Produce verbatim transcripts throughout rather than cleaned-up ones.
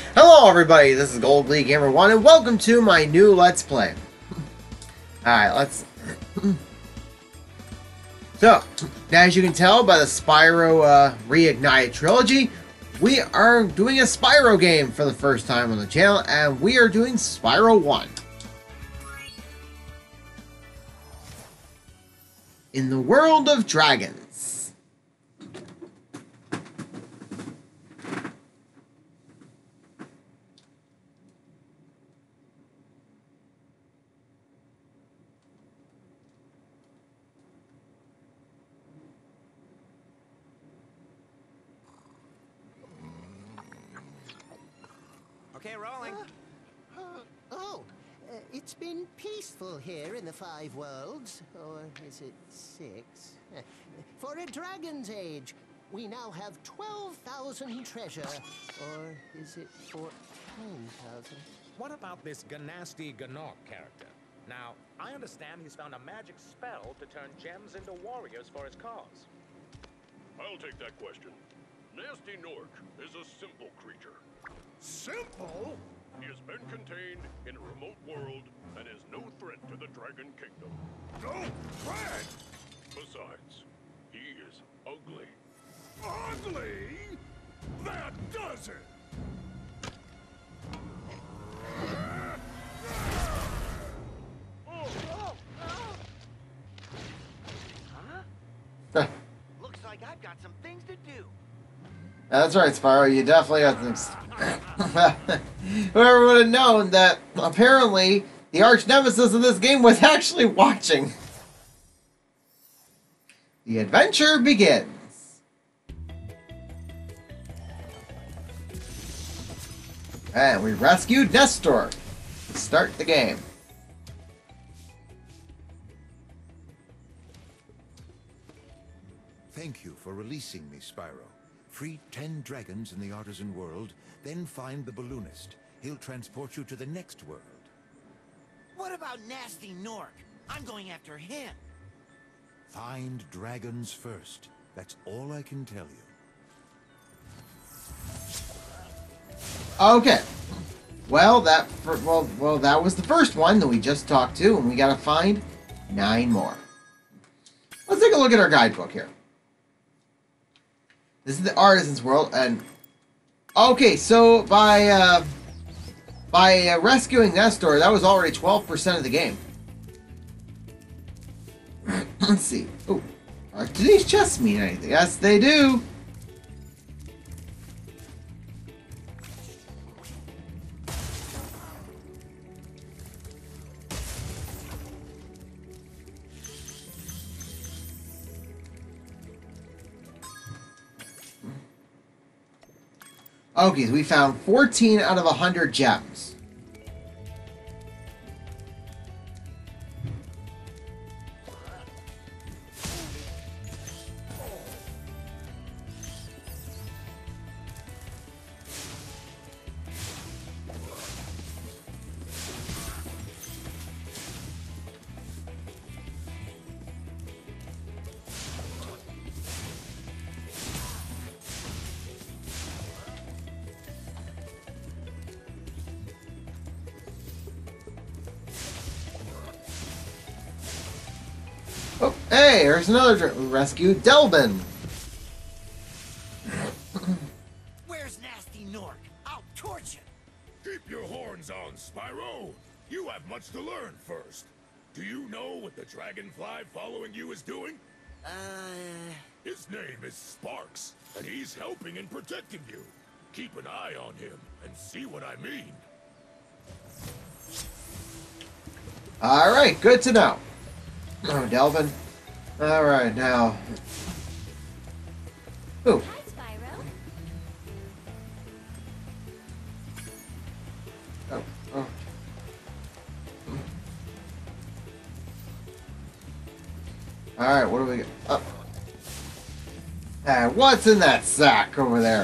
Hello everybody, this is Gold League Gamer one and welcome to my new Let's Play. Alright, let's... So, as you can tell by the Spyro uh, Reignited Trilogy, we are doing a Spyro game for the first time on the channel, and we are doing Spyro one. In the world of dragons. Okay, rolling. Uh, uh, oh, uh, it's been peaceful here in the Five Worlds, or is it six? Uh, For a dragon's age, we now have twelve thousand treasure, or is it fourteen thousand? What about this Ganasty Ganok character? Now, I understand he's found a magic spell to turn gems into warriors for his cause. I'll take that question. Nasty Nork is a simple creature. Simple? He has been contained in a remote world and is no threat to the Dragon Kingdom. No threat? Besides, he is ugly. Ugly? That does it! Huh? Looks like I've got some things to do. That's right, Spyro, you definitely got things. Whoever would have known that apparently the arch nemesis of this game was actually watching. The adventure begins. And we rescued Nestor to start the game. Thank you for releasing me, Spyro. Free ten dragons in the Artisan world, then find the balloonist. He'll transport you to the next world. What about Nasty Nork? I'm going after him. Find dragons first. That's all I can tell you. Okay. Well, that fir- well, well, that was the first one that we just talked to, and we gotta find nine more. Let's take a look at our guidebook here. This is the Artisans world, and okay, so by uh, by uh, rescuing Nestor, that was already twelve percent of the game. Let's see. Oh, uh, do these chests mean anything? Yes, they do. Okay, so we found fourteen out of one hundred gems. Oh, hey, there's another dr- we rescued Delvin. Where's Nasty Nork? I'll torch him. Keep your horns on, Spyro. You have much to learn first. Do you know what the dragonfly following you is doing? Uh... His name is Sparks, and he's helping and protecting you. Keep an eye on him and see what I mean. Alright, good to know. Oh, Delvin. Alright, now. Ooh. Hi, Spyro. Oh, oh. Alright, what do we get? Oh. Uh, what's in that sack over there?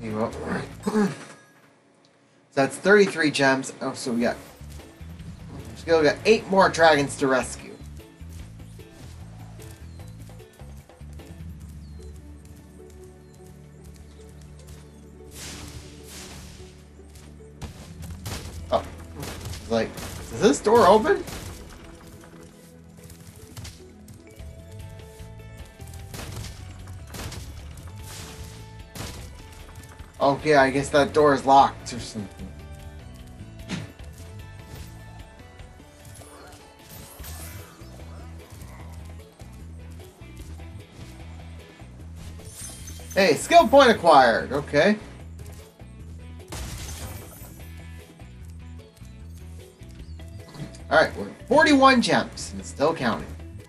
You go. So that's thirty-three gems. Oh, so we got. Still got eight more dragons to rescue. Oh, it's like, is this door open? Okay, I guess that door is locked or something. Hey, skill point acquired. Okay. Alright, we're at forty-one gems and still counting.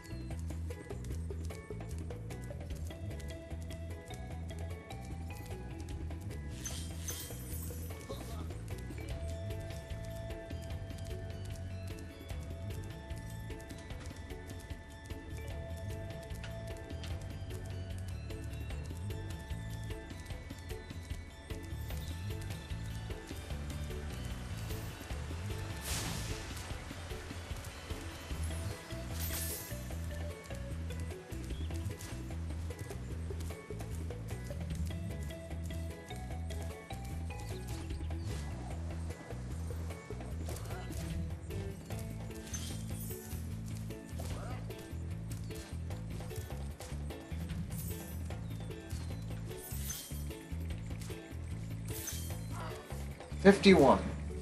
fifty-one.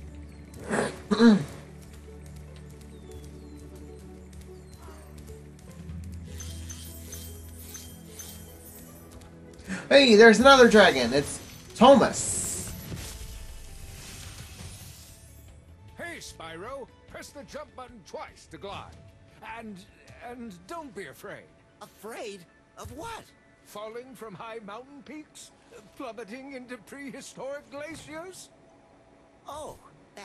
Hey, there's another dragon. It's Thomas. Hey, Spyro, press the jump button twice to glide. And, and don't be afraid. Afraid? Of what? Falling from high mountain peaks? Plummeting into prehistoric glaciers? Oh, that.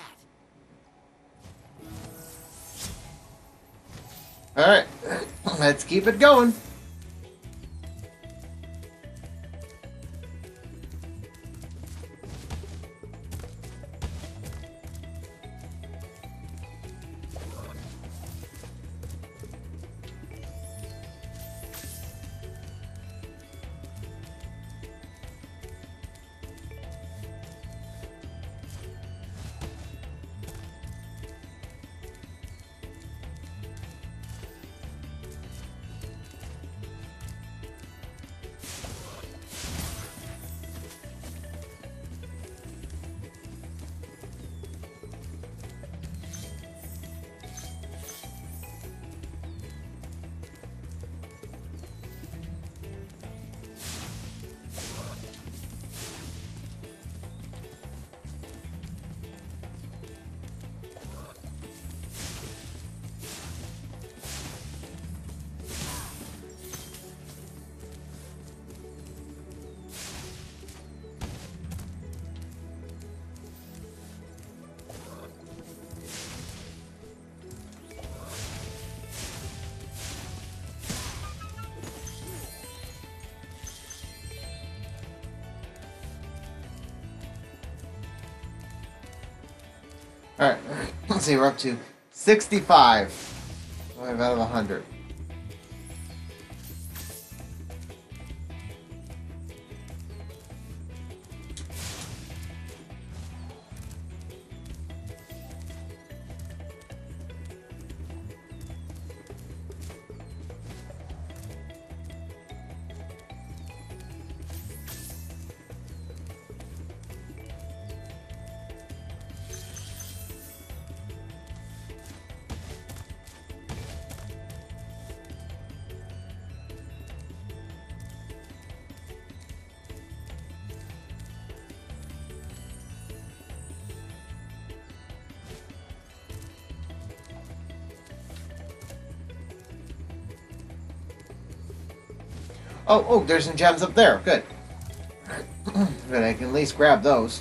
Alright, let's keep it going. Alright, let's see, we're up to sixty-five. Five out of one hundred. Oh, oh, there's some gems up there. Good. But I can at least grab those.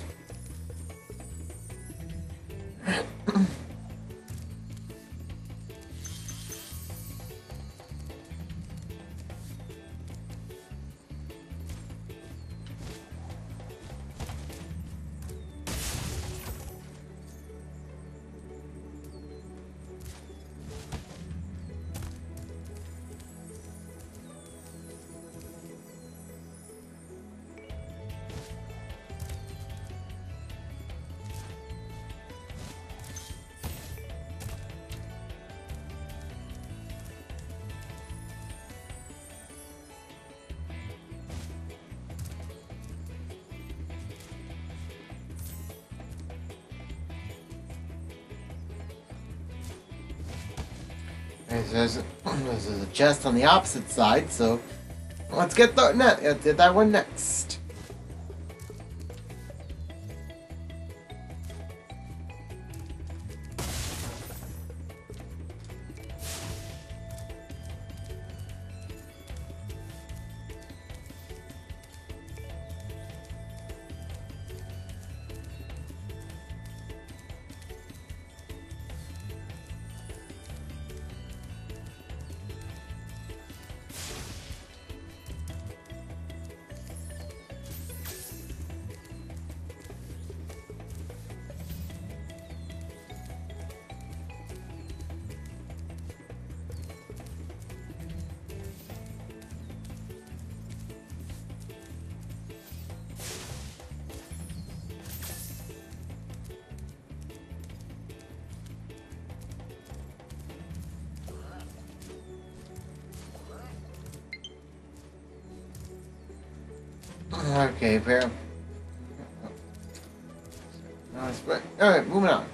There's, there's a chest on the opposite side, so let's get the net. Let's get that one next. Okay, fair. Alright, moving on.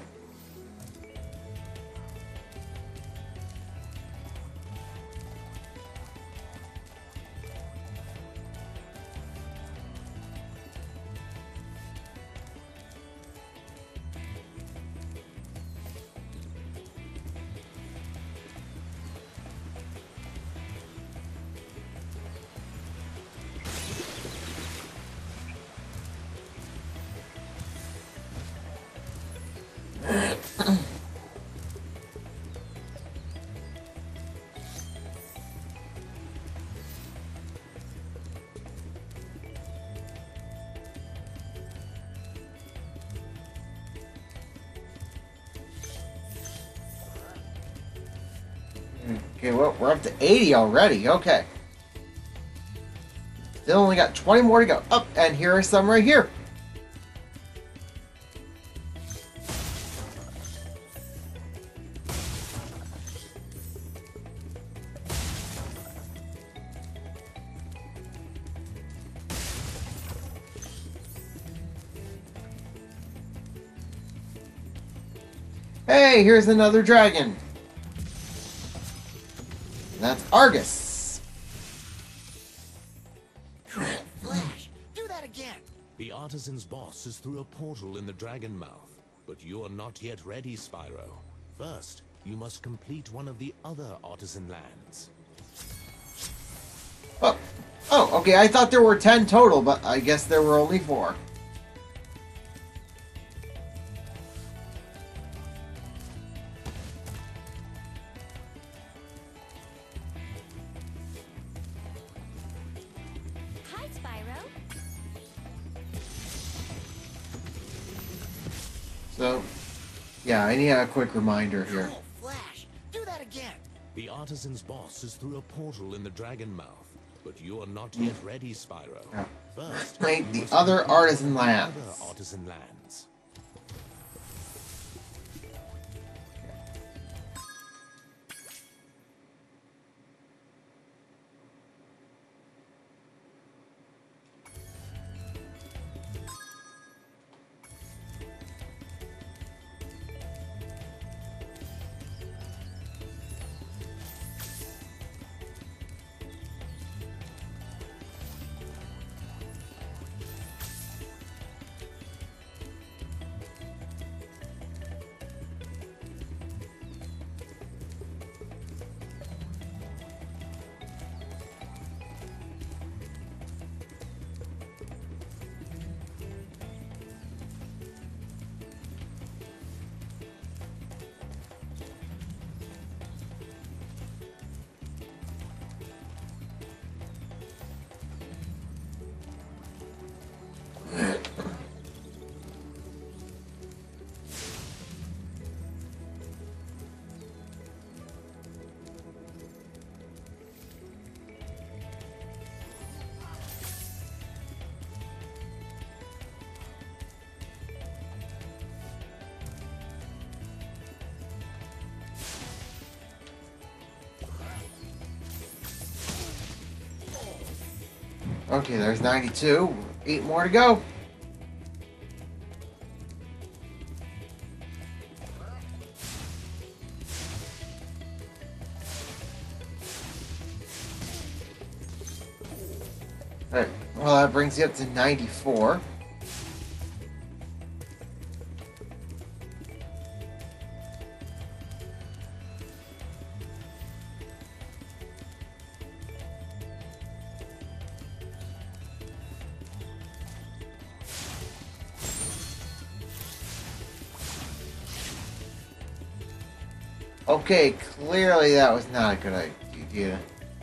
Okay, well, we're up to eighty already. Okay. Still only got twenty more to go. Up, oh, and here are some right here. Hey, here's another dragon. That's Argus. Flash, do that again. The Artisans' boss is through a portal in the Dragon Mouth, but you are not yet ready, Spyro. First, you must complete one of the other Artisan lands. Oh, oh, okay. I thought there were ten total, but I guess there were only four. So, yeah, I need a quick reminder here. Oh, Flash, do that again. The Artisan's boss is through a portal in the Dragon Mouth, but you are not yet ready, Spyro. Yeah. First, Make the other Artisan lands. Other Artisan lands. Okay, there's ninety-two. Eight more to go. Alright, well that brings you up to ninety-four. Okay, clearly that was not a good idea.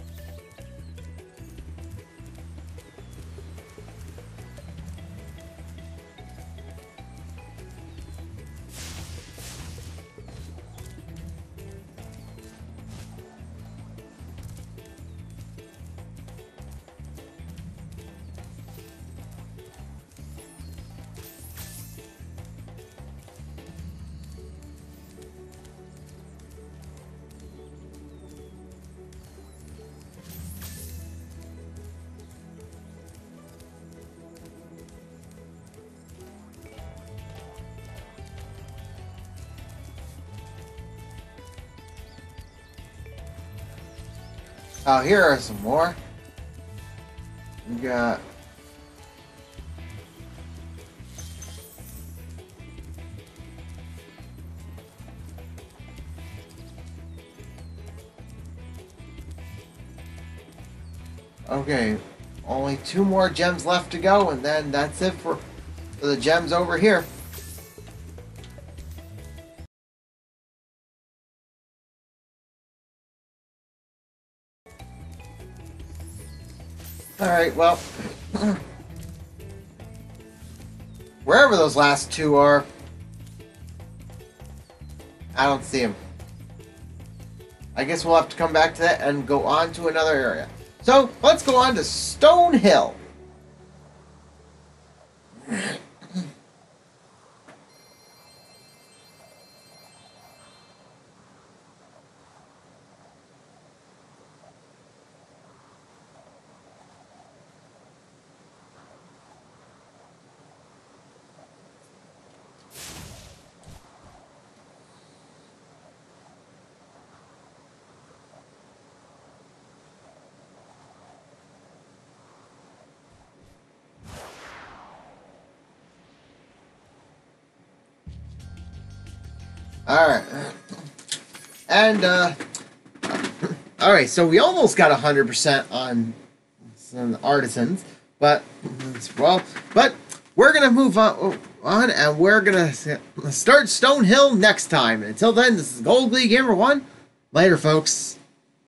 Oh, here are some more. We got... Okay, only two more gems left to go, and then that's it for, for the gems over here. Alright, well, wherever those last two are, I don't see them. I guess we'll have to come back to that and go on to another area. So, let's go on to Stone Hill. Alright. And, uh... Alright, so we almost got one hundred percent on some Artisans. But, well, but we're going to move on, on and we're going to start Stone Hill next time. Until then, this is Gold League Gamer one. Later, folks.